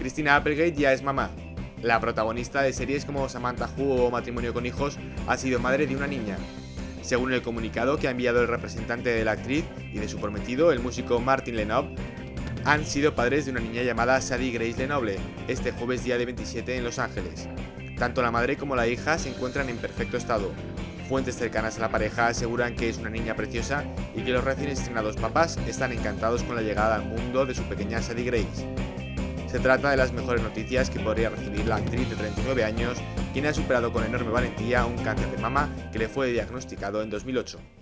Christina Applegate ya es mamá. La protagonista de series como Samantha Who o Matrimonio con hijos ha sido madre de una niña. Según el comunicado que ha enviado el representante de la actriz y de su prometido, el músico Martin Lenoble, han sido padres de una niña llamada Sadie Grace Lenoble, este jueves día de 27 en Los Ángeles. Tanto la madre como la hija se encuentran en perfecto estado. Fuentes cercanas a la pareja aseguran que es una niña preciosa y que los recién estrenados papás están encantados con la llegada al mundo de su pequeña Sadie Grace. Se trata de las mejores noticias que podría recibir la actriz de 39 años, quien ha superado con enorme valentía un cáncer de mama que le fue diagnosticado en 2008.